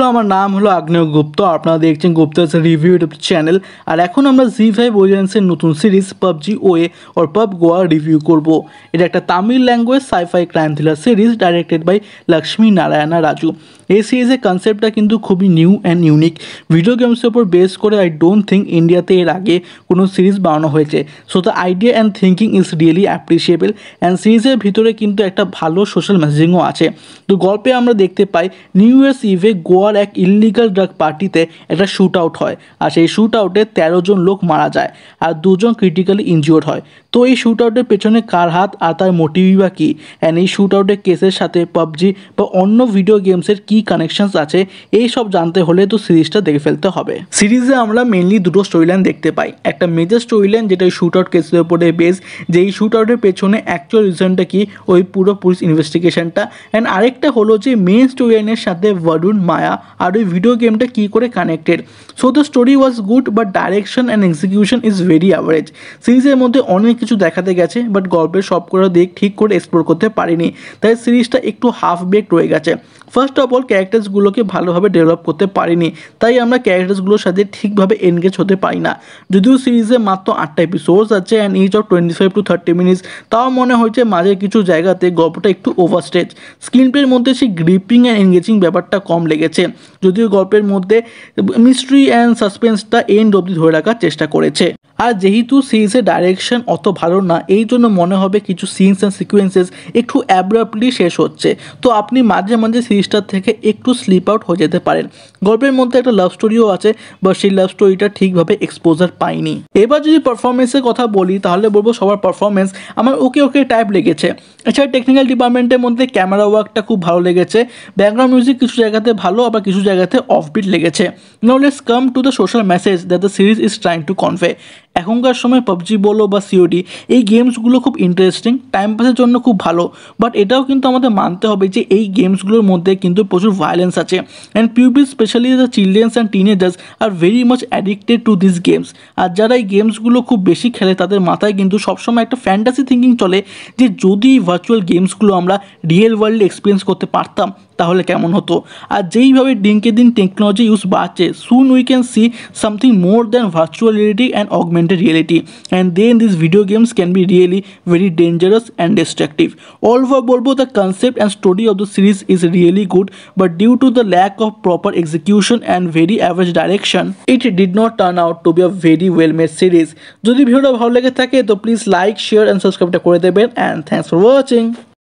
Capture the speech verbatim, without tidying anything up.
বন্ধুরা আমার নাম হলো আগ্নেয় গুপ্ত আপনারা দেখছেন গুপ্তাস রিভিউ ইউটিউব চ্যানেল আর এখন আমরা জি ফাইভ অডিয়েন্সের নতুন সিরিজ পাবজি ওয়ে অর পাবগোয়া রিভিউ করব। এটা একটা Tamil language sci fi crime thriller series directed by Lakshmi Narayana Raju. এই সিরিজের কনসেপ্টটা কিন্তু খুবই নিউ অ্যান্ড ইউনিক। ভিডিও গেমসের উপর বেস করে আই ডোন্ট থিঙ্ক ইন্ডিয়াতে এর আগে কোনো সিরিজ বানানো হয়েছে। So the idea and thinking is really appreciable and সিরিজের ভিতরে কিন্তু একটা ভালো সোশ্যাল মেসেজিংও আছে। তো গল্পে আমরা দেখতে পাই নিউ ইয়ার্স ইভে গোয়ার এক ইললিগাল ড্রাগ পার্টিতে একটা শ্যুট আউট হয় আর সেই শ্যুট আউটে তেরো জন লোক মারা যায় আর দুজন ক্রিটিক্যালি ইনজিওর্ড হয়। তো এই শ্যুট আউটের পেছনে কার হাত আর তার মোটিভই বা কী, অ্যান্ড এই শ্যুট আউটের কেসের সাথে পাবজি বা অন্য ভিডিও গেমসের কী কানেকশনস আছে এই সব জানতে হলে তো সিরিজটা দেখে ফেলতে হবে। সিরিজে আমরা মেনলি দুটো স্টোরি লাইন দেখতে পাই। একটা মেজর স্টোরি লাইন যেটা শ্যুট আউট কেসের উপরে বেস, যে এই শ্যুট আউটের পেছনে অ্যাকচুয়াল রিজনটা কি, ওই পুরো পুলিশ ইনভেস্টিগেশনটা। অ্যান্ড আরেকটা হলো যে মেন স্টোরি লাইনের সাথে ভারুন মায়া আর ওই ভিডিও গেমটা কী করে connected. So the story was good but direction and execution is very average. সিরিজের মধ্যে অনেক কিছু দেখাতে গেছে বাট গল্পের সবকটা দিক ঠিক করে এক্সপ্লোর করতে পারিনি, তাই সিরিজটা একটু হাফ বেক রয়ে গেছে। ফার্স্ট অফ অল ক্যারেক্টার্সগুলোকে ভালোভাবে ডেভেলপ করতে পারিনি, তাই আমরা ক্যারেক্টার্সগুলোর সাথে ঠিকভাবে এনগেজ হতে পারি না। যদিও সিরিজে মাত্র আটটা এপিসোডস আছে and each of twenty five to thirty minutes, তাও মনে হয়েছে মাঝে কিছু জায়গাতে গল্পটা একটু ওভারস্টেজ। স্ক্রিন প্লের মধ্যে সেই গ্রিপিং অ্যান্ড এনগেজিং ব্যাপারটা কম লেগেছে, যদিও গল্পের মধ্যে মিস্ট্রি অ্যান্ড সাসপেন্সটা এন্ড অবধি ধরে রাখার চেষ্টা করেছে। আর যেহেতু সিরিজের ডাইরেকশন অত ভালো না, এই জন্য মনে হবে কিছু সিনস অ্যান্ড সিকুয়েন্সেস একটু অ্যাব্রাপ্টলি শেষ হচ্ছে, তো আপনি মাঝে মাঝে সিরিজটার থেকে একটু স্লিপ আউট হয়ে যেতে পারেন। গল্পের মধ্যে একটা লাভ স্টোরিও আছে বা সেই লাভ স্টোরিটা ঠিকভাবে এক্সপোজার পাইনি। এবার যদি পারফরমেন্সের কথা বলি তাহলে বলবো সবার পারফরমেন্স আমার ওকে ওকে টাইপ লেগেছে। এছাড়া টেকনিক্যাল ডিপার্টমেন্টের মধ্যে ক্যামেরা ওয়ার্কটা খুব ভালো লেগেছে, ব্যাকগ্রাউন্ড মিউজিক কিছু জায়গাতে ভালো আবার কিছু জায়গাতে অফবিট লেগেছে। Now let's come to the social message that the series is trying to convey. এখনকার সময় পাবজি বলো বা সিওডি এই গেমসগুলো খুব ইন্টারেস্টিং, টাইম পাসের জন্য খুব ভালো, বাট এটাও কিন্তু আমাদের মানতে হবে যে এই গেমসগুলোর মধ্যে কিন্তু প্রচুর ভায়োলেন্স আছে and pupil specially the childrens and teenagers are very much addicted to this games. আর যারা এই গেমসগুলো খুব বেশি খেলে তাদের মাথায় কিন্তু সবসময় একটা ফ্যান্টাসি থিঙ্কিং চলে যে যদি ভার্চুয়াল গেমসগুলো আমরা রিয়েল ওয়ার্ল্ডে এক্সপিরিয়েন্স করতে পারতাম তাহলে কেমন হতো। আর যেইভাবে দিনকে দিন টেকনোলজি ইউজ বাড়ছে, soon we can see something more than virtual reality and augmented reality, and then this video games can be really very dangerous and destructive. All over বলবো the concept and story of the series is really good, but due to the lack of proper execution and very average direction it did not turn out to be a very well made series. যদি ভিডিওটা ভালো লেগে থাকে তো please like share and সাবস্ক্রাইবটা করে দেবেন and thanks for watching.